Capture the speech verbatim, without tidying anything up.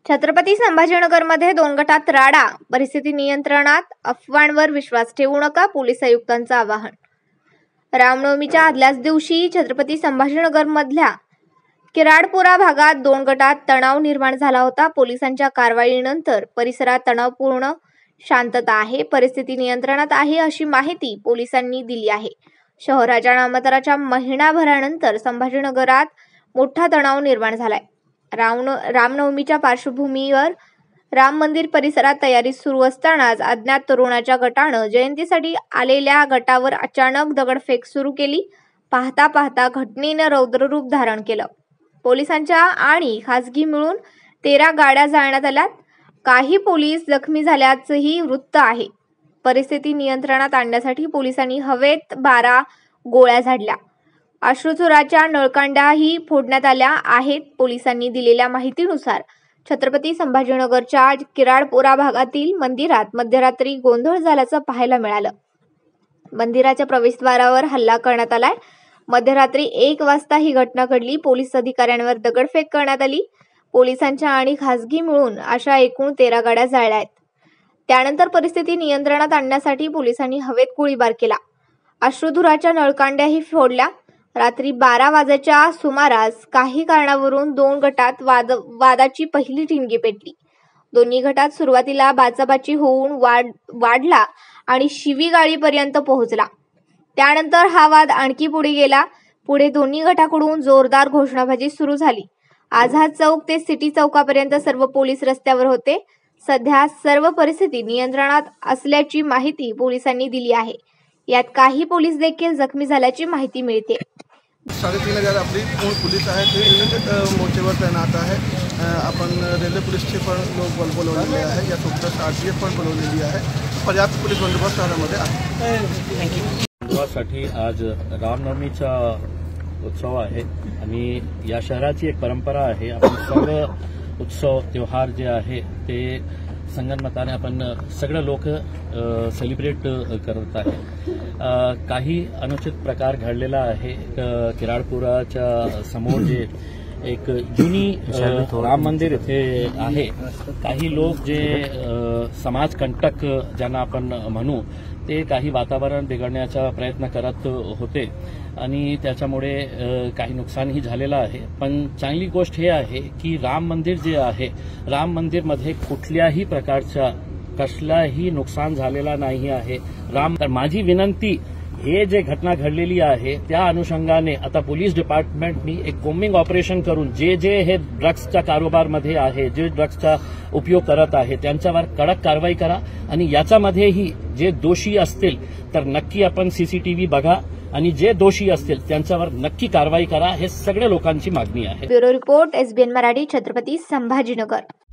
छत्रपती संभाजीनगरमध्ये दोन गटात राडा, परिस्थिती नियंत्रणात, अफवांवर विश्वास ठेवू नका, पोलीस आयुक्तांचं आवाहन। रामनवमीच्या आदल्याच दिवशी छत्रपती संभाजीनगरमधल्या किराडपुरा भागात दोन गटात तणाव निर्माण झाला होता। पोलिसांच्या कारवाईनंतर परिसरात तणावपूर्ण शांतता आहे, परिस्थिती नियंत्रणात आहे अशी माहिती पोलिसांनी दिली आहे। शहराच्या नामांतराच्या महिनाभरानंतर संभाजीनगरात मोठा तणाव निर्माण झालाय। राम रामनवमीच्या पार्श्वभूमीवर राम मंदिर परिसरात तयारी सुरू असतानाच अज्ञात तरुणाच्या गटानं जयंतीसाठी आलेल्या गटावर अचानक दगडफेक सुरू केली। पाहता पाहता घटनेनं रौद्ररूप धारण केलं। पोलिसांच्या आणि खासगी मिळून तेरा गाड्या जाळण्यात आल्यात। काही पोलीस जखमी झाल्याचंही वृत्त आहे। परिस्थिती नियंत्रणात आणण्यासाठी पोलिसांनी हवेत बारा गोळ्या झाडल्या। अश्रुधुराच्या नळकांड्याही फोडण्यात आल्या आहेत। पोलिसांनी दिलेल्या माहितीनुसार छत्रपती संभाजीनगरच्या किराडपुरा भागातील मंदिरात मध्यरात्री गोंधळ झाल्याचं पाहायला मिळालं। मंदिराच्या प्रवेशद्वारावर हल्ला करण्यात आलाय। मध्यरात्री एक वाजता ही घटना घडली। पोलीस अधिकाऱ्यांवर दगडफेक करण्यात आली। पोलिसांच्या आणि खासगी मिळून अशा एकूण तेरा गाड्या जाळल्या आहेत। त्यानंतर परिस्थिती नियंत्रणात आणण्यासाठी पोलिसांनी हवेत गोळीबार केला। अश्रुधुराच्या नळकांड्याही फोडल्या। रात्री बारा वाजेच्या सुमारास काही कारणावरून दोन गटात वाद वादाची पहिली ठिणगी पेटली। दोन्ही गटात सुरुवातीला बाचाबाची होऊन वाढ वाढला आणि शिवीगाळीपर्यंत पोहोचला। त्यानंतर हा वाद आणखी पुढे गेला। पुढे दोन्ही गटाकडून जोरदार घोषणाबाजी सुरू झाली। आझाद चौक ते सिटी चौकापर्यंत सर्व पोलीस रस्त्यावर होते। सध्या सर्व परिस्थिती नियंत्रणात असल्याची माहिती पोलिसांनी दिली आहे। यात काही पोलीस देखील जखमी झाल्याची माहिती मिळते। साडेतीन हजार आपली पोलीस आहे, ते युनिट मोर्चेवर तैनात आहे। आपण रेल्वे पोलीसचे पण लोक बोलवलेले आहे, यासोबतच आरपीएफ पण बोलवलेली आहे। पर्याप्त पोलीस बंदोबस्त शहरामध्ये आहे। साठी आज रामनवमीचा उत्सव आहे आणि या शहराची एक परंपरा आहे। आपण सर्व उत्सव त्योहार जे आहे ते संगनमताने आपण सगळे लोक सेलिब्रेट करत आहे। काही अनुचित प्रकार घडलेला आहे। किराडपुराच्या समोर जे एक जुनी राम मंदिर इथे आहे, काही लोक जे समाजकंटक ज्यांना आपण म्हणू ते काही वातावरण बिघडण्याचा प्रयत्न करत होते आणि त्याच्यामुळे काही नुकसानही झालेलं आहे। पण चांगली गोष्ट हे आहे की राम मंदिर जे आहे, राम मंदिरमध्ये कुठल्याही प्रकारचा कसलाही नुकसान झालेला नाही आहे। राम तर माझी विनंती, हे जे घटना घडलेली आहे त्या अनुषंगाने आता पोलीस डिपार्टमेंटनी एक कोम्बिंग ऑपरेशन करून जे जे हे ड्रग्सच्या कारोबारमध्ये आहे, जे ड्रग्सचा उपयोग करत आहे त्यांच्यावर कडक कारवाई करा आणि याच्यामध्येही जे दोषी असतील तर नक्की आपण सीसीटीव्ही बघा आणि जे दोषी असतील त्यांच्यावर नक्की कारवाई करा। हे सगळ्या लोकांची मागणी आहे। Bureau report, SBN Marathi, Chhatrapati Sambhajinagar.